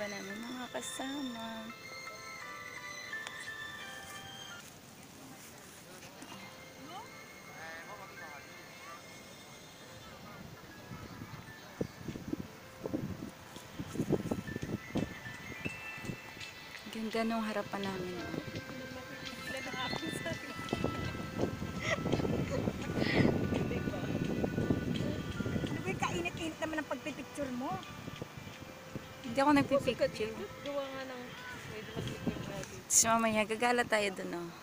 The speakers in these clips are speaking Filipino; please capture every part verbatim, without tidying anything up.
iba namin mga kasama. Ganda nung harapan namin. Kainit-init naman ang pagpipicture mo. Hindi ako nagpipicture. Gawa nga ng pwede mag-picture natin. So mamaya gagala tayo dun, oh.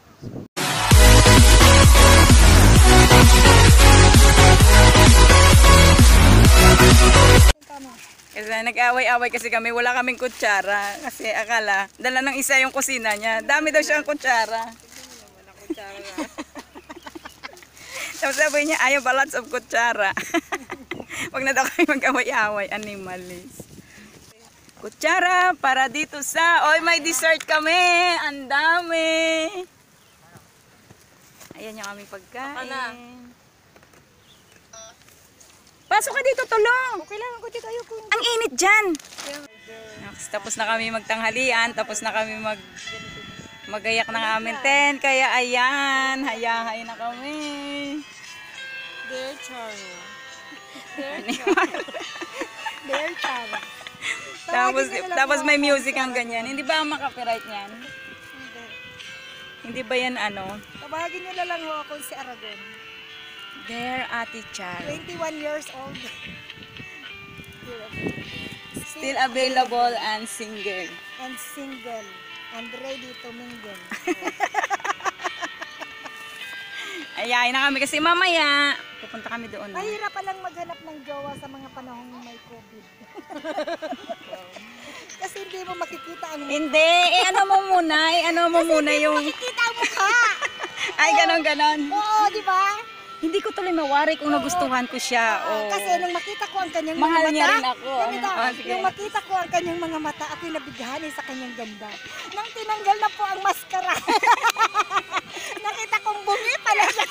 Kasi nag-away-away kasi kami, wala kaming kutsara. Kasi akala, dala ng isa yung kusina niya. Dami daw siyang kutsara. Wala kutsara na. Tapos sabi niya, ayaw ba lots of kutsara? Huwag na daw kami mag-away-away, animalis. Kutsara para dito sa... Oy, may dessert kami! Ang dami! Ayan yung aming pagkain. Pasok ka dito, tulong! Okay lang ako dito. Ayoko. Ang init dyan! Tapos na kami magtanghalian, tapos na kami mag... magayak ng aming tent. Kaya ayan, hayahay na kami. Dear Charo. Dear Charo. Tapos, tapos may music ang ganyan. Hindi ba ang makapiright niyan? Hindi. Hindi ba yan ano? Tawagin niyo na lang ho ako si Aragon. Dear Ate Charo. twenty-one years old. Still available and single. And single. And ready to mingle. Ayayin na kami kasi mamaya pupunta kami doon. Mahirap palang maghanap ng jowa sa mga panahong may COVID. Kasi hindi mo makikita ang... Hindi, eh ano mo muna, eh ano mo muna yung... Hindi mo makikita ang mukha. Ay, ganon ganon. Oo, di ba? Hindi ko tuloy mawari kung nagustuhan ko siya. Oh. Kasi nung makita ko ang kanyang Mahal mga mata, niya rin ako. ganito, Oh, sige. nung makita ko ang kanyang mga mata, ako'y nabighanin sa kanyang ganda. Nang tinanggal na po ang maskara, nakita kong bungi pala siya.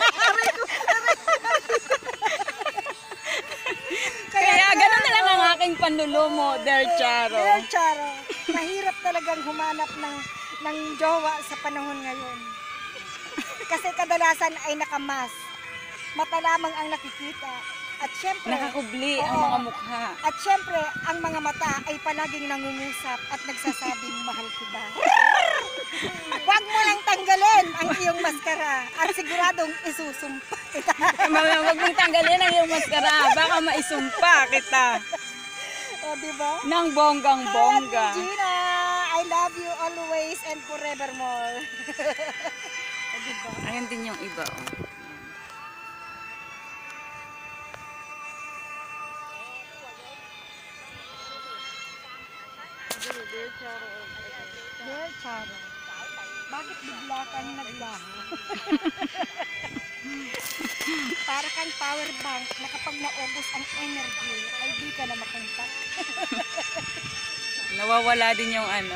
Kaya, Kaya ganon na lang ang aking panlulo mo, Dear Charo. Dear Charo, mahirap talagang humanap ng, ng jowa sa panahon ngayon. Kasi kadalasan ay nakamas. Mata lamang ang nakikita. At syempre, Nakakubli oo, ang mga mukha. At syempre, ang mga mata ay palaging nangungusap at nagsasabing mahal kita. Huwag mo lang tanggalin ang iyong maskara at siguradong isusumpa kita. Huwag mong tanggalin ang iyong maskara, baka maisumpa kita. O, diba? Nang bonggang-bongga. Hi, Gina! I love you always and forevermore. O, diba? Ayan din yung iba, oh. Dear Charo. Dear Charo, bakit bigla kang naglaho? Para kang power bank na kapag naubos ang energy, ay di ka na mapunta. Nawawala din yung ano.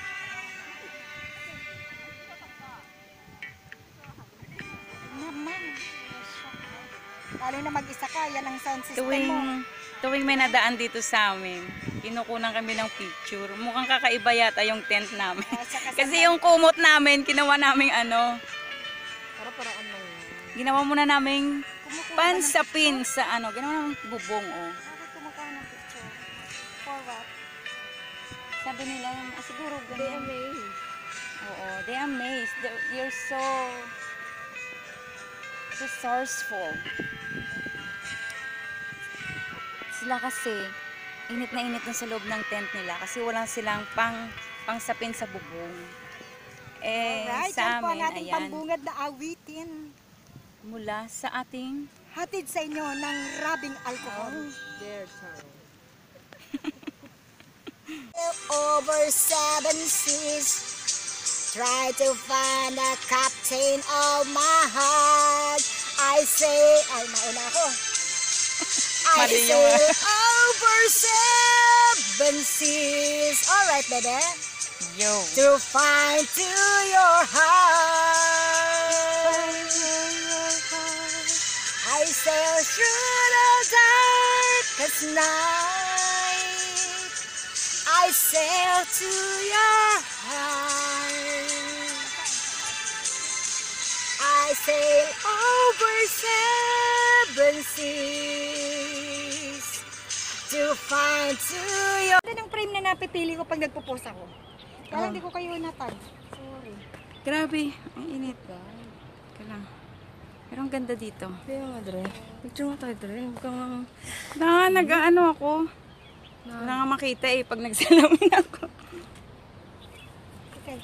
Naman. Lalo na mag-isa ka, yan ang sound system Tuwing, mo. tuwing may nadaan dito sa amin, kinukunan kami ng picture. Mukhang kakaiba yata yung tent namin. Ah, saka sa- Kasi yung kumot namin, ginawa naming ano, Para-paraan lang yun. ginawa muna naming Kumukuha ka ng pansapin sa ano, ginawa naming bubong, oh. Bakit kumukuha ng picture? For what? Sabi nila, ah, siguro They ganyan. amazed. Oo, they amazed. They're- You're so resourceful. Sila kasi, init na init na sa loob ng tent nila kasi walang silang pang pangsapin sa bubong. Eh, Alright, sa yan po ang amin, ating ayan, pambungad na awitin. mula sa ating Hatid sa inyo ng rabing alcohol. Dear Charo. Over seven seas, try to find the captain of my heart. I say, ay mauna ako. I Mali say yung- over seven seas. Alright, baby. yo. To find to your heart. I sail through the darkest night. I I sail to your heart. I sail over seven seas to find to your... Ito yung frame na napipili ko pag nagpo-post ako. Kaya Oh. hindi ko kayo natag. Sorry. Grabe, ang init. Ka lang. Pero ang ganda dito. Kaya nga, Dre. Picture mo tayo, Dre. Huwag kang... Na, nag-ano ako. Wala nga makita eh pag nagsalamin ako. Okay.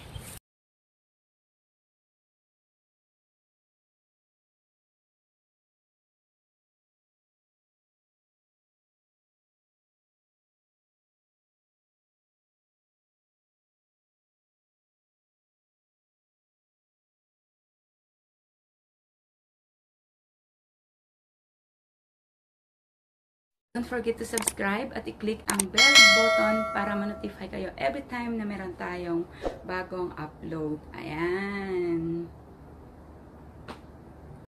Don't forget to subscribe at i-click ang bell button para ma-notify kayo every time na meron tayong bagong upload. Ayan.